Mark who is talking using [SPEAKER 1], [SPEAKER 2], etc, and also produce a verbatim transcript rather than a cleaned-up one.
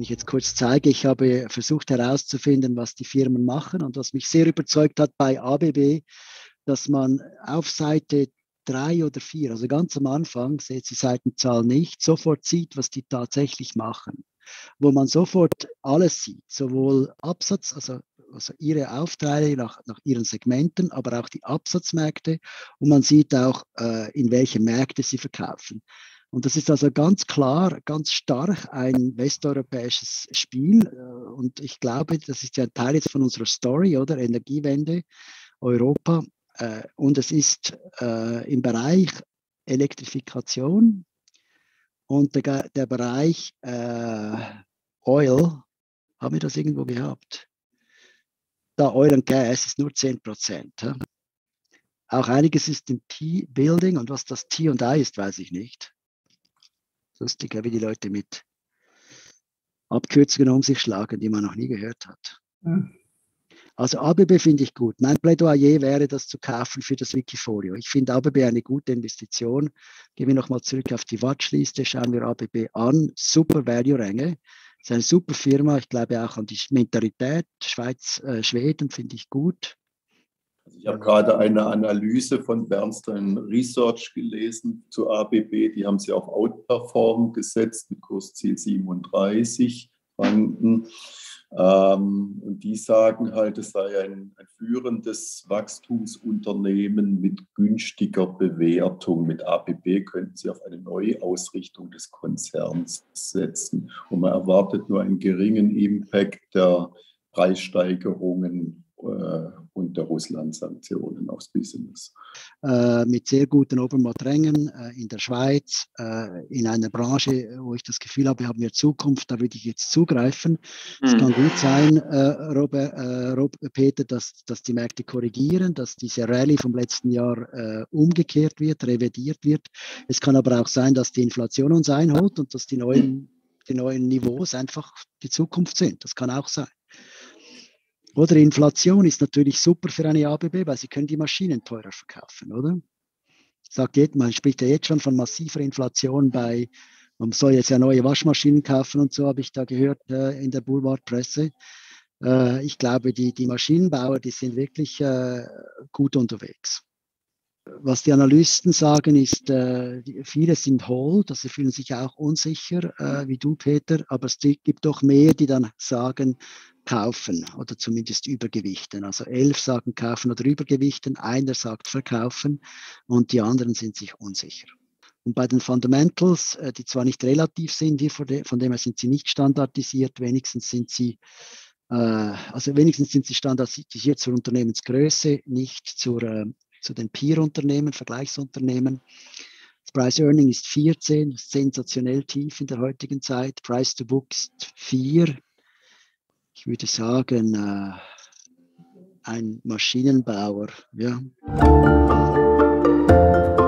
[SPEAKER 1] ich jetzt kurz zeige, ich habe versucht herauszufinden, was die Firmen machen und was mich sehr überzeugt hat bei A B B, dass man auf Seite drei oder vier, also ganz am Anfang, seht die Seitenzahl nicht, sofort sieht, was die tatsächlich machen. Wo man sofort alles sieht, sowohl Absatz, also, also ihre Aufträge nach, nach ihren Segmenten, aber auch die Absatzmärkte und man sieht auch, äh, in welche Märkte sie verkaufen. Und das ist also ganz klar, ganz stark ein westeuropäisches Spiel. Und ich glaube, das ist ja ein Teil jetzt von unserer Story, oder? Energiewende, Europa. Und es ist äh, im Bereich Elektrifikation und der, der Bereich äh, Oil, haben wir das irgendwo gehabt? Da Oil and Gas ist nur zehn Prozent. Ja? Auch einiges ist im T-Building und was das T und I ist, weiß ich nicht. Lustig, wie die Leute mit Abkürzungen um sich schlagen, die man noch nie gehört hat. Mhm. Also A B B finde ich gut. Mein Plädoyer wäre, das zu kaufen für das Wikifolio. Ich finde A B B eine gute Investition. Gehen wir nochmal zurück auf die Watchliste, schauen wir A B B an. Super Value-Ränge. Es ist eine super Firma. Ich glaube auch an die Mentalität. Schweiz, äh, Schweden finde ich gut.
[SPEAKER 2] Also ich habe gerade eine Analyse von Bernstein Research gelesen zu A B B. Die haben sie auf Outperform gesetzt mit Kursziel siebenunddreißig Franken. Ähm, und die sagen halt, es sei ein, ein führendes Wachstumsunternehmen mit günstiger Bewertung. Mit A B B könnten sie auf eine Neuausrichtung des Konzerns setzen. Und man erwartet nur einen geringen Impact der Preissteigerungen und der Russland-Sanktionen aufs Business.
[SPEAKER 1] Äh, mit sehr guten Obermatt-Rängen äh, in der Schweiz, äh, in einer Branche, wo ich das Gefühl habe, haben wir Zukunft, da würde ich jetzt zugreifen. Es hm. kann gut sein, äh, Robert, äh, Rob, Peter, dass, dass die Märkte korrigieren, dass diese Rallye vom letzten Jahr äh, umgekehrt wird, revidiert wird. Es kann aber auch sein, dass die Inflation uns einholt und dass die neuen, die neuen Niveaus einfach die Zukunft sind. Das kann auch sein. Oder Inflation ist natürlich super für eine A B B, weil sie können die Maschinen teurer verkaufen, oder? Sagt jetzt, man spricht ja jetzt schon von massiver Inflation bei, man soll jetzt ja neue Waschmaschinen kaufen und so, habe ich da gehört äh, in der Boulevardpresse. Äh, ich glaube, die, die Maschinenbauer, die sind wirklich äh, gut unterwegs. Was die Analysten sagen, ist, äh, viele sind hold, also fühlen sich auch unsicher, äh, wie du, Peter, aber es gibt doch mehr, die dann sagen, kaufen oder zumindest übergewichten. Also elf sagen kaufen oder übergewichten, einer sagt verkaufen und die anderen sind sich unsicher. Und bei den Fundamentals, äh, die zwar nicht relativ sind, hier von, de, von dem her sind sie nicht standardisiert, wenigstens sind sie äh, also wenigstens sind sie standardisiert zur Unternehmensgröße, nicht zur äh, zu den Peer-Unternehmen, Vergleichsunternehmen. Das Price-Earning ist vierzehn, ist sensationell tief in der heutigen Zeit. Price-to-Book ist vier. Ich würde sagen, äh, ein Maschinenbauer. Ja.